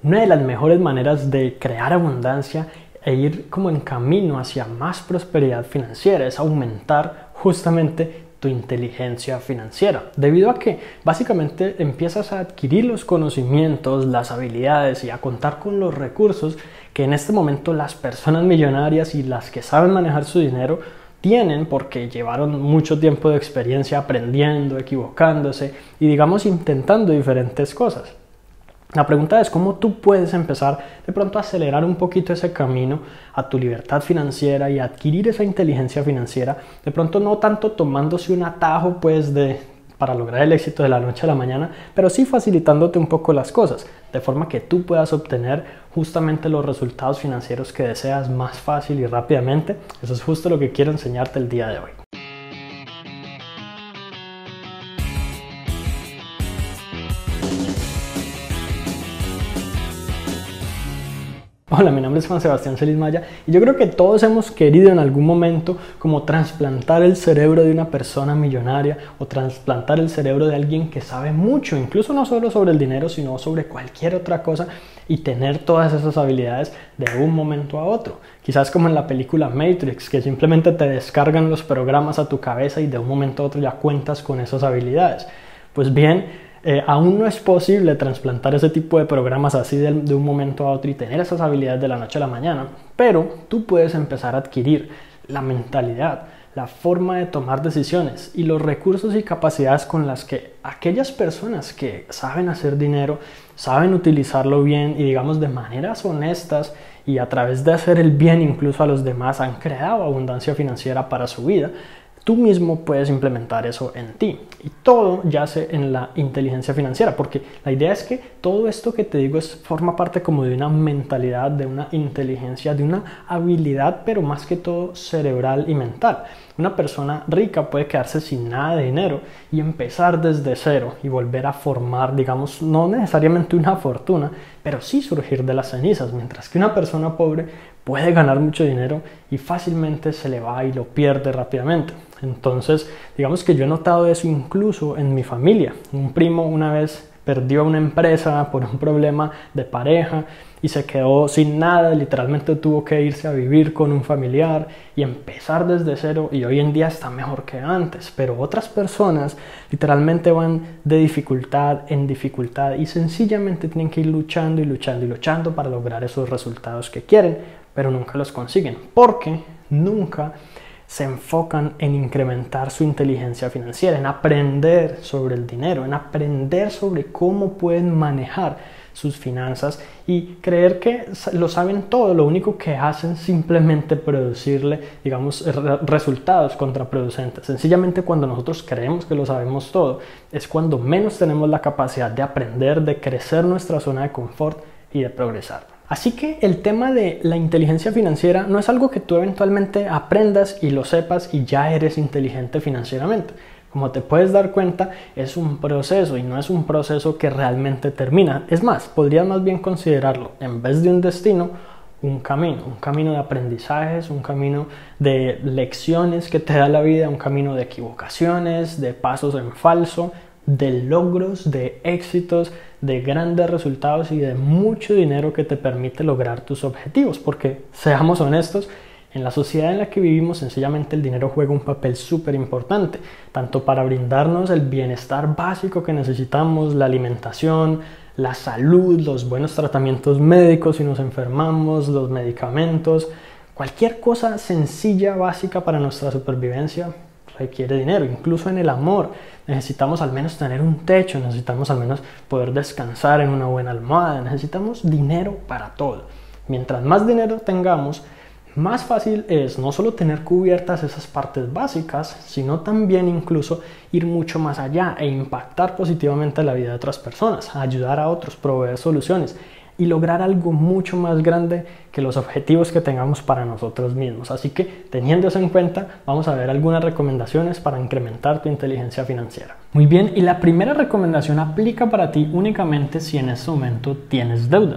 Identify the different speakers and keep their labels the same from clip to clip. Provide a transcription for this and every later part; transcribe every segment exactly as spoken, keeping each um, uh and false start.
Speaker 1: Una de las mejores maneras de crear abundancia e ir como en camino hacia más prosperidad financiera es aumentar justamente tu inteligencia financiera, debido a que básicamente empiezas a adquirir los conocimientos, las habilidades y a contar con los recursos que en este momento las personas millonarias y las que saben manejar su dinero tienen, porque llevaron mucho tiempo de experiencia aprendiendo, equivocándose y digamos intentando diferentes cosas. La pregunta es cómo tú puedes empezar de pronto a acelerar un poquito ese camino a tu libertad financiera y adquirir esa inteligencia financiera, de pronto no tanto tomándose un atajo pues de para lograr el éxito de la noche a la mañana, pero sí facilitándote un poco las cosas, de forma que tú puedas obtener justamente los resultados financieros que deseas más fácil y rápidamente. Eso es justo lo que quiero enseñarte el día de hoy. Hola, mi nombre es Juan Sebastián Celis Maya y yo creo que todos hemos querido en algún momento como trasplantar el cerebro de una persona millonaria o trasplantar el cerebro de alguien que sabe mucho, incluso no solo sobre el dinero, sino sobre cualquier otra cosa y tener todas esas habilidades de un momento a otro. Quizás como en la película Matrix, que simplemente te descargan los programas a tu cabeza y de un momento a otro ya cuentas con esas habilidades. Pues bien, Eh, aún no es posible trasplantar ese tipo de programas así de, de un momento a otro y tener esas habilidades de la noche a la mañana, pero tú puedes empezar a adquirir la mentalidad, la forma de tomar decisiones y los recursos y capacidades con las que aquellas personas que saben hacer dinero, saben utilizarlo bien y digamos de maneras honestas y a través de hacer el bien incluso a los demás han creado abundancia financiera para su vida. Tú mismo puedes implementar eso en ti y todo yace en la inteligencia financiera, porque la idea es que todo esto que te digo es, forma parte como de una mentalidad, de una inteligencia, de una habilidad, pero más que todo cerebral y mental. Una persona rica puede quedarse sin nada de dinero y empezar desde cero y volver a formar, digamos, no necesariamente una fortuna, pero sí surgir de las cenizas, mientras que una persona pobre puede ganar mucho dinero y fácilmente se le va y lo pierde rápidamente. Entonces, digamos que yo he notado eso incluso en mi familia. Un primo una vez perdió una empresa por un problema de pareja y se quedó sin nada, literalmente tuvo que irse a vivir con un familiar y empezar desde cero y hoy en día está mejor que antes, pero otras personas literalmente van de dificultad en dificultad y sencillamente tienen que ir luchando y luchando y luchando para lograr esos resultados que quieren, pero nunca los consiguen porque nunca se enfocan en incrementar su inteligencia financiera, en aprender sobre el dinero, en aprender sobre cómo pueden manejar sus finanzas y creer que lo saben todo. Lo único que hacen es simplemente producirle, digamos, resultados contraproducentes. Sencillamente cuando nosotros creemos que lo sabemos todo, es cuando menos tenemos la capacidad de aprender, de crecer nuestra zona de confort y de progresar. Así que el tema de la inteligencia financiera no es algo que tú eventualmente aprendas y lo sepas y ya eres inteligente financieramente. Como te puedes dar cuenta, es un proceso y no es un proceso que realmente termina. Es más, podrías más bien considerarlo, en vez de un destino, un camino. Un camino de aprendizajes, un camino de lecciones que te da la vida, un camino de equivocaciones, de pasos en falso, de logros, de éxitos, de grandes resultados y de mucho dinero que te permite lograr tus objetivos, porque seamos honestos, en la sociedad en la que vivimos sencillamente el dinero juega un papel súper importante, tanto para brindarnos el bienestar básico que necesitamos, la alimentación, la salud, los buenos tratamientos médicos si nos enfermamos, los medicamentos, cualquier cosa sencilla, básica para nuestra supervivencia requiere dinero. Incluso en el amor necesitamos al menos tener un techo, necesitamos al menos poder descansar en una buena almohada, necesitamos dinero para todo. Mientras más dinero tengamos, más fácil es no solo tener cubiertas esas partes básicas, sino también incluso ir mucho más allá e impactar positivamente la vida de otras personas, ayudar a otros, proveer soluciones y lograr algo mucho más grande que los objetivos que tengamos para nosotros mismos. Así que, teniendo eso en cuenta, vamos a ver algunas recomendaciones para incrementar tu inteligencia financiera. Muy bien, y la primera recomendación aplica para ti únicamente si en este momento tienes deudas.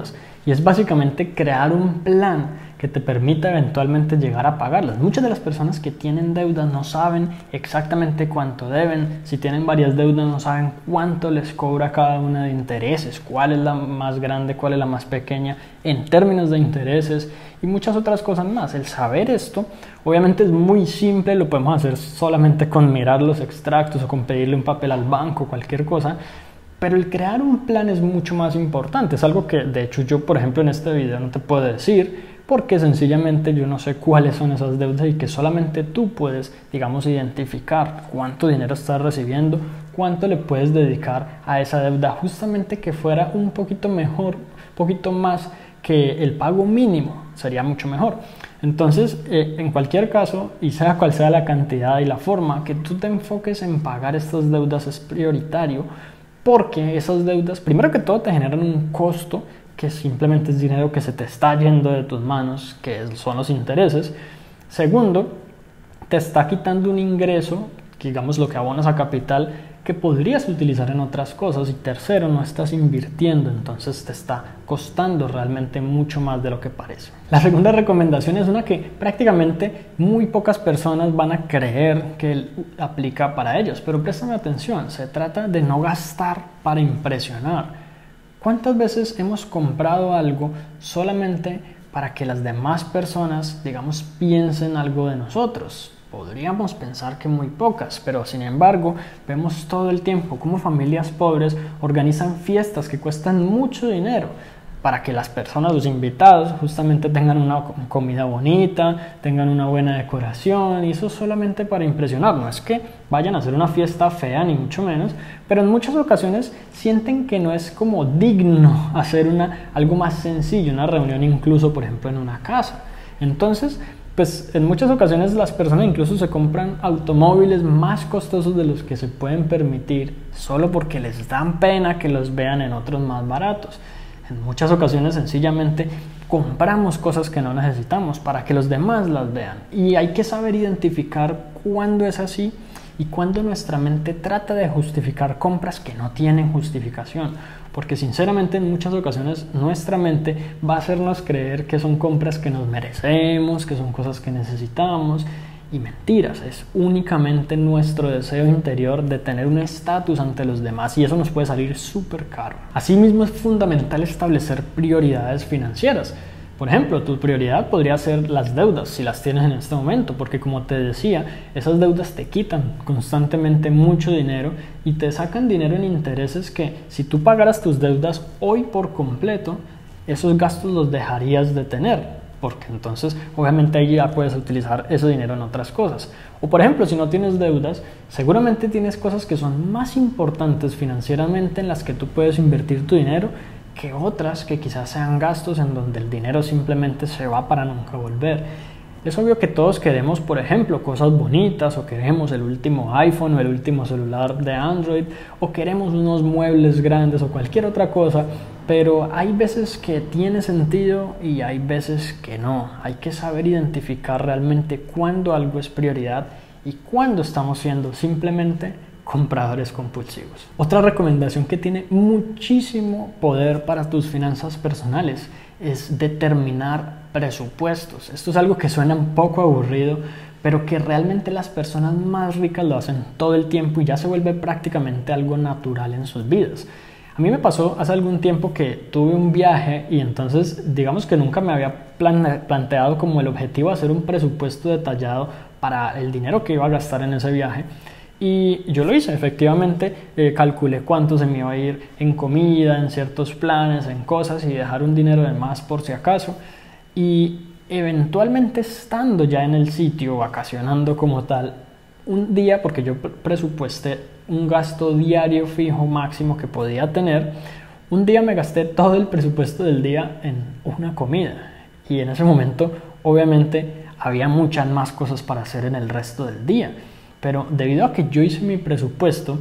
Speaker 1: y es básicamente crear un plan que te permita eventualmente llegar a pagarlas. Muchas de las personas que tienen deudas no saben exactamente cuánto deben. Si tienen varias deudas no saben cuánto les cobra cada una de intereses, cuál es la más grande, cuál es la más pequeña en términos de intereses y muchas otras cosas más. El saber esto obviamente es muy simple, lo podemos hacer solamente con mirar los extractos o con pedirle un papel al banco, cualquier cosa. Pero el crear un plan es mucho más importante. Es algo que de hecho yo, por ejemplo, en este video no te puedo decir, porque sencillamente yo no sé cuáles son esas deudas y que solamente tú puedes, digamos, identificar cuánto dinero estás recibiendo, cuánto le puedes dedicar a esa deuda, justamente que fuera un poquito mejor, un poquito más que el pago mínimo, sería mucho mejor. Entonces, eh, en cualquier caso, y sea cual sea la cantidad y la forma, que tú te enfoques en pagar estas deudas es prioritario, porque esas deudas, primero que todo, te generan un costo que simplemente es dinero que se te está yendo de tus manos, que son los intereses. Segundo, te está quitando un ingreso, digamos lo que abonas a capital, que podrías utilizar en otras cosas. Y tercero, no estás invirtiendo, entonces te está costando realmente mucho más de lo que parece. La segunda recomendación es una que prácticamente muy pocas personas van a creer que aplica para ellos, pero préstame atención, se trata de no gastar para impresionar. ¿Cuántas veces hemos comprado algo solamente para que las demás personas, digamos, piensen algo de nosotros? Podríamos pensar que muy pocas, pero sin embargo vemos todo el tiempo cómo familias pobres organizan fiestas que cuestan mucho dinero para que las personas, los invitados, justamente tengan una comida bonita, tengan una buena decoración, y eso solamente para impresionar. No es que vayan a hacer una fiesta fea, ni mucho menos, pero en muchas ocasiones sienten que no es como digno hacer una, algo más sencillo, una reunión incluso, por ejemplo, en una casa. Entonces, pues en muchas ocasiones las personas incluso se compran automóviles más costosos de los que se pueden permitir, solo porque les dan pena que los vean en otros más baratos. En muchas ocasiones sencillamente compramos cosas que no necesitamos para que los demás las vean. Y hay que saber identificar cuándo es así y cuándo nuestra mente trata de justificar compras que no tienen justificación. Porque sinceramente en muchas ocasiones nuestra mente va a hacernos creer que son compras que nos merecemos, que son cosas que necesitamos. Y mentiras, es únicamente nuestro deseo interior de tener un estatus ante los demás, y eso nos puede salir súper caro. Asimismo, es fundamental establecer prioridades financieras. Por ejemplo, tu prioridad podría ser las deudas, si las tienes en este momento, porque como te decía, esas deudas te quitan constantemente mucho dinero y te sacan dinero en intereses que, si tú pagaras tus deudas hoy por completo, esos gastos los dejarías de tener. Porque entonces obviamente ahí ya puedes utilizar ese dinero en otras cosas. O por ejemplo, si no tienes deudas, seguramente tienes cosas que son más importantes financieramente en las que tú puedes invertir tu dinero que otras que quizás sean gastos en donde el dinero simplemente se va para nunca volver. Es obvio que todos queremos, por ejemplo, cosas bonitas, o queremos el último iPhone o el último celular de Android, o queremos unos muebles grandes o cualquier otra cosa, pero hay veces que tiene sentido y hay veces que no. Hay que saber identificar realmente cuándo algo es prioridad y cuándo estamos siendo simplemente compradores compulsivos. Otra recomendación que tiene muchísimo poder para tus finanzas personales es determinar presupuestos. Esto es algo que suena un poco aburrido, pero que realmente las personas más ricas lo hacen todo el tiempo y ya se vuelve prácticamente algo natural en sus vidas. A mí me pasó hace algún tiempo que tuve un viaje y entonces digamos que nunca me había plane- planteado como el objetivo hacer un presupuesto detallado para el dinero que iba a gastar en ese viaje. Y yo lo hice, efectivamente, eh, calculé cuánto se me iba a ir en comida, en ciertos planes, en cosas, y dejar un dinero de más por si acaso. Y eventualmente, estando ya en el sitio, vacacionando como tal, un día, porque yo presupuesté un gasto diario fijo máximo que podía tener, un día me gasté todo el presupuesto del día en una comida. Y en ese momento, obviamente, había muchas más cosas para hacer en el resto del día. Pero debido a que yo hice mi presupuesto,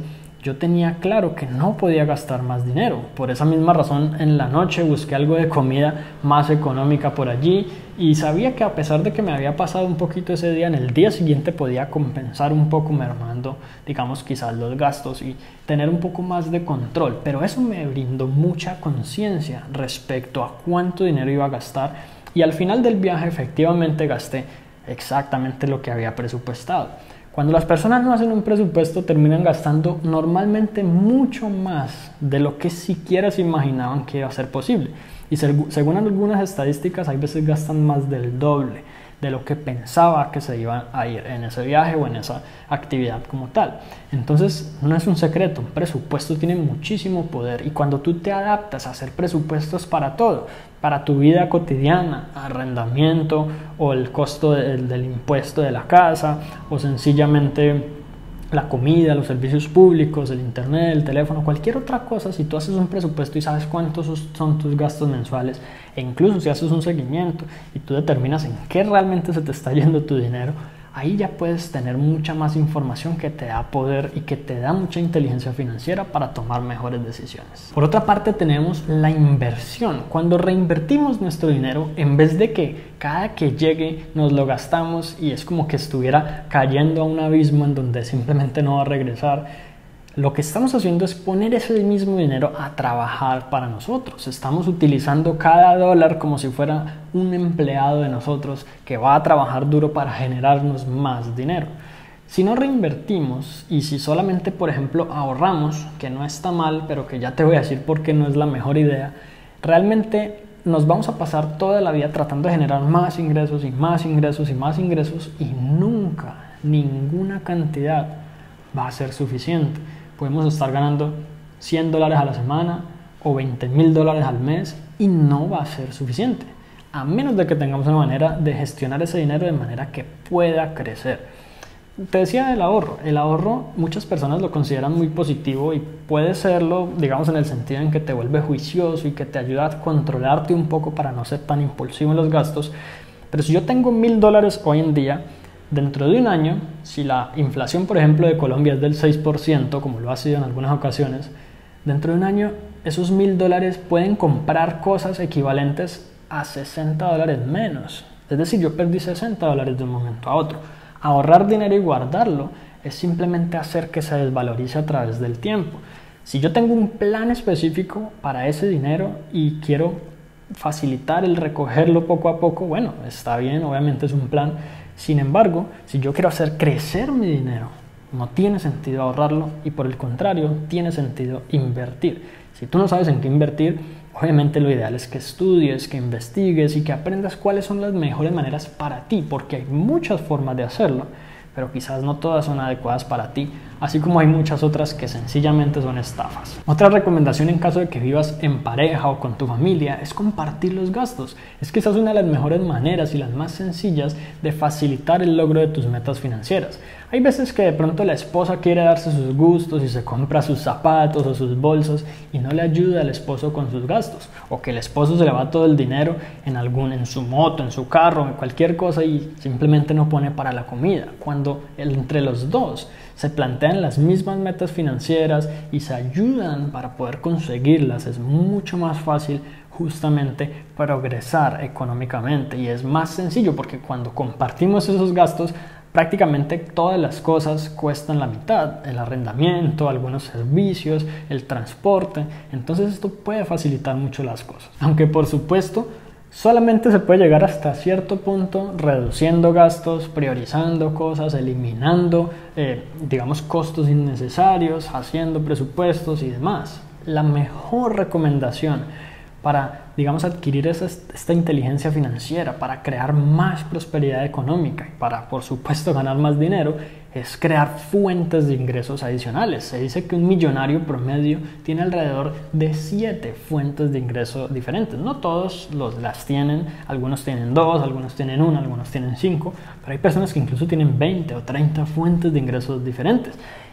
Speaker 1: yo tenía claro que no podía gastar más dinero. Por esa misma razón, en la noche busqué algo de comida más económica por allí y sabía que a pesar de que me había pasado un poquito ese día, en el día siguiente podía compensar un poco mermando, digamos, quizás los gastos y tener un poco más de control. Pero eso me brindó mucha conciencia respecto a cuánto dinero iba a gastar y al final del viaje efectivamente gasté exactamente lo que había presupuestado. Cuando las personas no hacen un presupuesto, terminan gastando normalmente mucho más de lo que siquiera se imaginaban que iba a ser posible. Y según algunas estadísticas, hay veces gastan más del doble de lo que pensaba que se iban a ir en ese viaje o en esa actividad como tal. Entonces, no es un secreto, un presupuesto tiene muchísimo poder y cuando tú te adaptas a hacer presupuestos para todo, para tu vida cotidiana, arrendamiento o el costo del, del impuesto de la casa o sencillamente la comida, los servicios públicos, el internet, el teléfono, cualquier otra cosa, si tú haces un presupuesto y sabes cuántos son tus gastos mensuales e incluso si haces un seguimiento y tú determinas en qué realmente se te está yendo tu dinero, ahí ya puedes tener mucha más información que te da poder y que te da mucha inteligencia financiera para tomar mejores decisiones. Por otra parte tenemos la inversión. Cuando reinvertimos nuestro dinero, en vez de que cada que llegue nos lo gastamos y es como que estuviera cayendo a un abismo en donde simplemente no va a regresar, lo que estamos haciendo es poner ese mismo dinero a trabajar para nosotros. Estamos utilizando cada dólar como si fuera un empleado de nosotros que va a trabajar duro para generarnos más dinero. Si no reinvertimos y si solamente, por ejemplo, ahorramos, que no está mal, pero que ya te voy a decir por qué no es la mejor idea, realmente nos vamos a pasar toda la vida tratando de generar más ingresos y más ingresos y más ingresos y nunca, ninguna cantidad va a ser suficiente. Podemos estar ganando cien dólares a la semana o veinte mil dólares al mes y no va a ser suficiente, a menos de que tengamos una manera de gestionar ese dinero de manera que pueda crecer. Te decía del ahorro. El ahorro muchas personas lo consideran muy positivo y puede serlo, digamos, en el sentido en que te vuelve juicioso y que te ayuda a controlarte un poco para no ser tan impulsivo en los gastos. Pero si yo tengo mil dólares hoy en día, dentro de un año, si la inflación, por ejemplo, de Colombia es del seis por ciento, como lo ha sido en algunas ocasiones, dentro de un año esos mil dólares pueden comprar cosas equivalentes a sesenta dólares menos. Es decir, yo perdí sesenta dólares de un momento a otro. Ahorrar dinero y guardarlo es simplemente hacer que se desvalorice a través del tiempo. Si yo tengo un plan específico para ese dinero y quiero facilitar el recogerlo poco a poco, bueno, está bien, obviamente es un plan. Sin embargo, si yo quiero hacer crecer mi dinero, no tiene sentido ahorrarlo y por el contrario, tiene sentido invertir. Si tú no sabes en qué invertir, obviamente lo ideal es que estudies, que investigues y que aprendas cuáles son las mejores maneras para ti, porque hay muchas formas de hacerlo, pero quizás no todas son adecuadas para ti, así como hay muchas otras que sencillamente son estafas. Otra recomendación en caso de que vivas en pareja o con tu familia es compartir los gastos. Es que esa es una de las mejores maneras y las más sencillas de facilitar el logro de tus metas financieras. Hay veces que de pronto la esposa quiere darse sus gustos y se compra sus zapatos o sus bolsos y no le ayuda al esposo con sus gastos, o que el esposo se le va todo el dinero en algún, en su moto, en su carro, en cualquier cosa y simplemente no pone para la comida. Cuando entre los dos se plantean las mismas metas financieras y se ayudan para poder conseguirlas, es mucho más fácil justamente progresar económicamente y es más sencillo porque cuando compartimos esos gastos prácticamente todas las cosas cuestan la mitad, el arrendamiento, algunos servicios, el transporte, entonces esto puede facilitar mucho las cosas. Aunque por supuesto solamente se puede llegar hasta cierto punto reduciendo gastos, priorizando cosas, eliminando, eh, digamos, costos innecesarios, haciendo presupuestos y demás. La mejor recomendación para, digamos, adquirir esa, esta inteligencia financiera, para crear más prosperidad económica y para, por supuesto, ganar más dinero, es crear fuentes de ingresos adicionales. Se dice que un millonario promedio tiene alrededor de siete fuentes de ingresos diferentes. No todos los, las tienen, algunos tienen dos, algunos tienen una, algunos tienen cinco, pero hay personas que incluso tienen veinte o treinta fuentes de ingresos diferentes.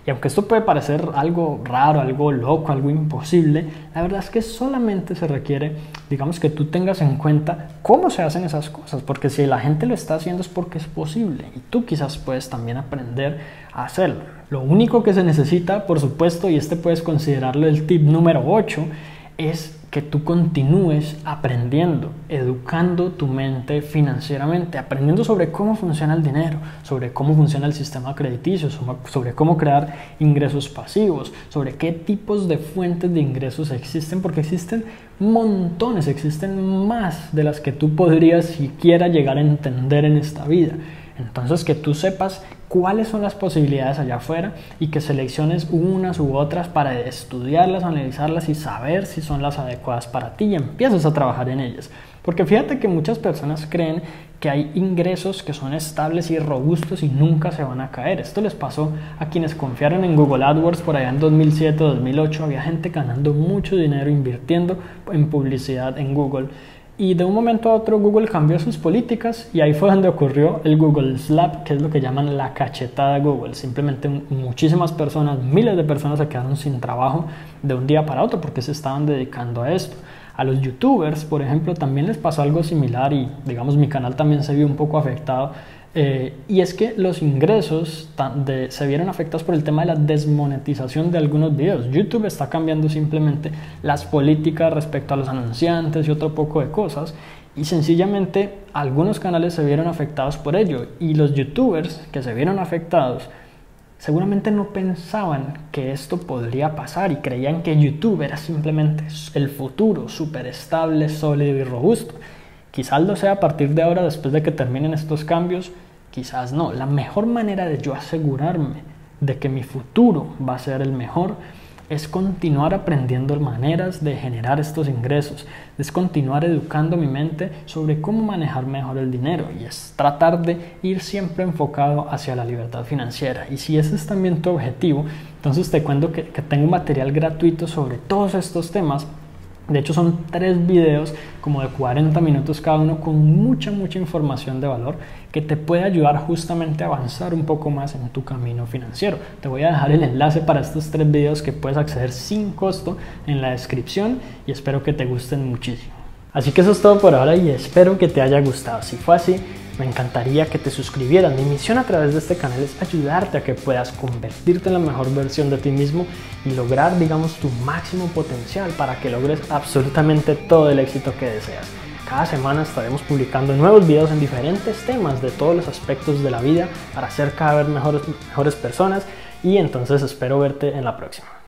Speaker 1: Y aunque esto puede parecer algo raro, algo loco, algo imposible, la verdad es que solamente se requiere, digamos, que tú tengas en cuenta cómo se hacen esas cosas, porque si la gente lo está haciendo es porque es posible y tú quizás puedes también aprender a hacerlo. Lo único que se necesita, por supuesto, y este puedes considerarlo el tip número ocho, es que tú continúes aprendiendo, educando tu mente financieramente, aprendiendo sobre cómo funciona el dinero, sobre cómo funciona el sistema crediticio, sobre cómo crear ingresos pasivos, sobre qué tipos de fuentes de ingresos existen, porque existen montones, existen más de las que tú podrías siquiera llegar a entender en esta vida. Entonces, que tú sepas cuáles son las posibilidades allá afuera y que selecciones unas u otras para estudiarlas, analizarlas y saber si son las adecuadas para ti y empieces a trabajar en ellas. Porque fíjate que muchas personas creen que hay ingresos que son estables y robustos y nunca se van a caer. Esto les pasó a quienes confiaron en Google AdWords por allá en dos mil siete, dos mil ocho. Había gente ganando mucho dinero invirtiendo en publicidad en Google. Y de un momento a otro Google cambió sus políticas y ahí fue donde ocurrió el Google Slap, que es lo que llaman la cachetada de Google. Simplemente muchísimas personas, miles de personas se quedaron sin trabajo de un día para otro porque se estaban dedicando a esto. A los youtubers, por ejemplo, también les pasó algo similar y digamos mi canal también se vio un poco afectado. Eh, y es que los ingresos de, se vieron afectados por el tema de la desmonetización de algunos videos. YouTube está cambiando simplemente las políticas respecto a los anunciantes y otro poco de cosas y sencillamente algunos canales se vieron afectados por ello y los youtubers que se vieron afectados seguramente no pensaban que esto podría pasar y creían que YouTube era simplemente el futuro, súper estable, sólido y robusto. Quizás lo sea a partir de ahora, después de que terminen estos cambios, quizás no. La mejor manera de yo asegurarme de que mi futuro va a ser el mejor es continuar aprendiendo maneras de generar estos ingresos, es continuar educando mi mente sobre cómo manejar mejor el dinero y es tratar de ir siempre enfocado hacia la libertad financiera. Y si ese es también tu objetivo, entonces te cuento que, que tengo material gratuito sobre todos estos temas. De hecho son tres videos como de cuarenta minutos cada uno con mucha mucha información de valor que te puede ayudar justamente a avanzar un poco más en tu camino financiero. Te voy a dejar el enlace para estos tres videos que puedes acceder sin costo en la descripción y espero que te gusten muchísimo. Así que eso es todo por ahora y espero que te haya gustado. Si fue así, me encantaría que te suscribieras. Mi misión a través de este canal es ayudarte a que puedas convertirte en la mejor versión de ti mismo y lograr, digamos, tu máximo potencial para que logres absolutamente todo el éxito que deseas. Cada semana estaremos publicando nuevos videos en diferentes temas de todos los aspectos de la vida para ser cada vez mejores, mejores personas y entonces espero verte en la próxima.